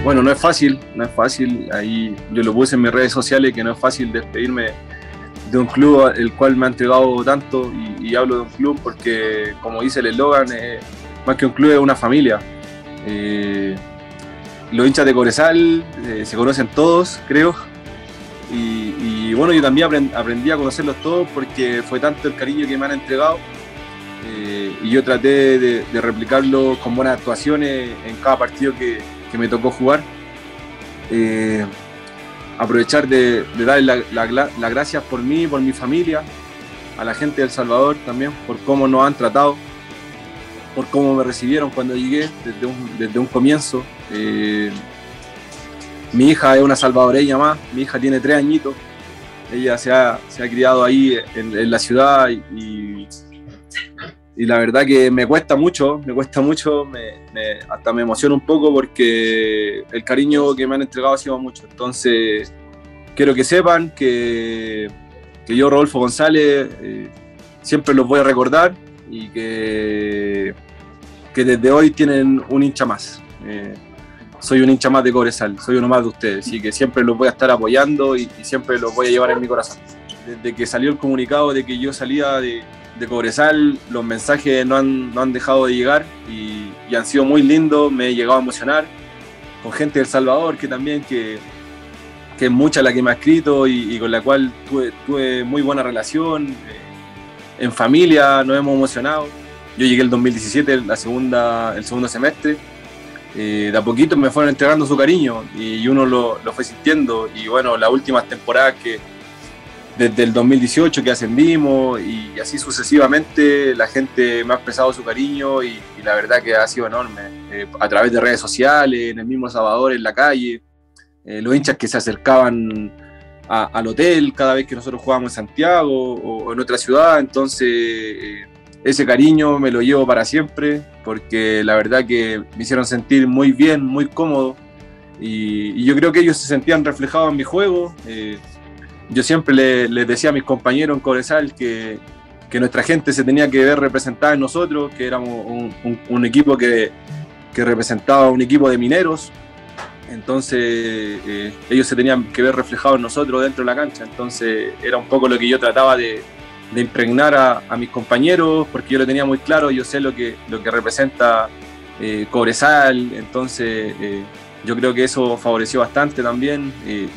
Bueno, no es fácil, no es fácil. Ahí yo lo puse en mis redes sociales que no es fácil despedirme de un club el cual me ha entregado tanto y hablo de un club porque, como dice el eslogan, más que un club es una familia. Eh, los hinchas de Cobresal se conocen todos, creo, y bueno, yo también aprendí a conocerlos todos porque fue tanto el cariño que me han entregado y yo traté de replicarlo con buenas actuaciones en cada partido que me tocó jugar. Aprovechar de darle las gracias por mí, por mi familia, a la gente de El Salvador también, por cómo nos han tratado, por cómo me recibieron cuando llegué desde un comienzo. Mi hija es una salvadoreña más, mi hija tiene 3 añitos, ella se ha criado ahí en la ciudad y la verdad que me cuesta mucho, hasta me emociona un poco porque el cariño que me han entregado ha sido mucho. Entonces, quiero que sepan que yo, Rodolfo González, siempre los voy a recordar y que desde hoy tienen un hincha más. Soy un hincha más de Cobresal, soy uno más de ustedes, así que siempre los voy a estar apoyando y siempre los voy a llevar en mi corazón. Desde que salió el comunicado de que yo salía de Cobresal, los mensajes no han dejado de llegar y han sido muy lindos, me he llegado a emocionar con gente de El Salvador que es mucha la que me ha escrito y con la cual tuve muy buena relación, en familia nos hemos emocionado. Yo llegué el 2017, el segundo semestre, de a poquito me fueron entregando su cariño y uno lo fue sintiendo y bueno, las últimas temporadas desde el 2018 que ascendimos y así sucesivamente la gente me ha expresado su cariño y la verdad que ha sido enorme, a través de redes sociales, en el mismo Salvador, en la calle, los hinchas que se acercaban al hotel cada vez que nosotros jugábamos en Santiago o en otra ciudad. Entonces ese cariño me lo llevo para siempre porque la verdad que me hicieron sentir muy bien, muy cómodo y yo creo que ellos se sentían reflejados en mi juego. Yo siempre les decía a mis compañeros en Cobresal que nuestra gente se tenía que ver representada en nosotros, que éramos un equipo que representaba un equipo de mineros. Entonces ellos se tenían que ver reflejados en nosotros dentro de la cancha. Entonces era un poco lo que yo trataba de impregnar a mis compañeros, porque yo lo tenía muy claro, yo sé lo que representa Cobresal. Entonces yo creo que eso favoreció bastante también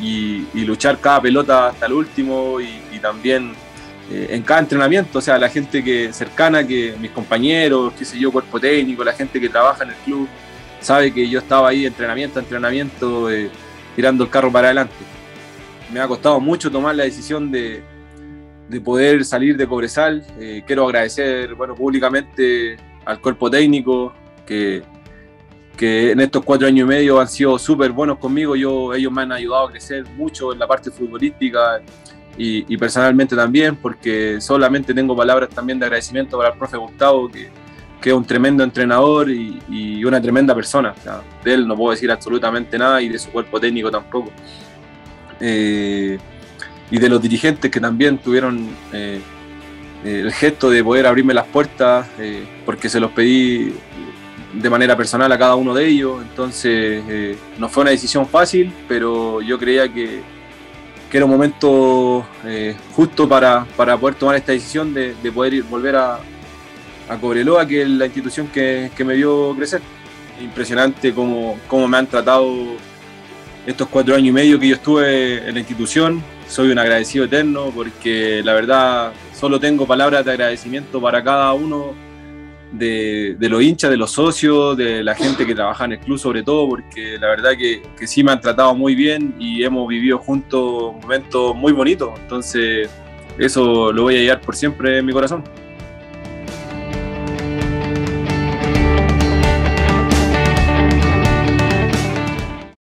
y luchar cada pelota hasta el último y también en cada entrenamiento, o sea, la gente cercana, que mis compañeros, qué sé yo, cuerpo técnico, la gente que trabaja en el club, sabe que yo estaba ahí entrenamiento a entrenamiento, tirando el carro para adelante. Me ha costado mucho tomar la decisión de poder salir de Cobresal. Quiero agradecer, bueno, públicamente al cuerpo técnico que en estos 4 años y medio han sido súper buenos conmigo. Ellos me han ayudado a crecer mucho en la parte futbolística y personalmente también, porque solamente tengo palabras también de agradecimiento para el profe Gustavo, que es un tremendo entrenador y una tremenda persona. O sea, de él no puedo decir absolutamente nada y de su cuerpo técnico tampoco. Y de los dirigentes que también tuvieron el gesto de poder abrirme las puertas, porque se los pedí de manera personal a cada uno de ellos. Entonces no fue una decisión fácil, pero yo creía que era un momento justo para poder tomar esta decisión de poder volver a Cobreloa, que es la institución que me vio crecer. Impresionante cómo me han tratado estos 4 años y medio que yo estuve en la institución. Soy un agradecido eterno porque la verdad solo tengo palabras de agradecimiento para cada uno de los hinchas, de los socios, de la gente que trabaja en el club sobre todo, porque la verdad que sí me han tratado muy bien y hemos vivido juntos momentos muy bonitos. Entonces eso lo voy a llevar por siempre en mi corazón.